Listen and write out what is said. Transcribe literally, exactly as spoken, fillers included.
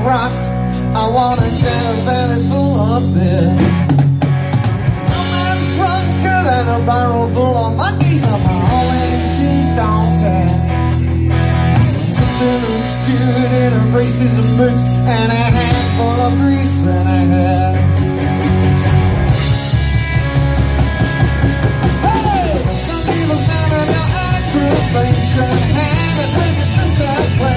rock. I wanna get a belly full of beer. No man's drunker than a barrel full of monkeys. I'm always seen donkey. Something obscured in her braces and boots, and a handful of grease in her hair. Hey! Some people never know aggravation, and a drink at the subway.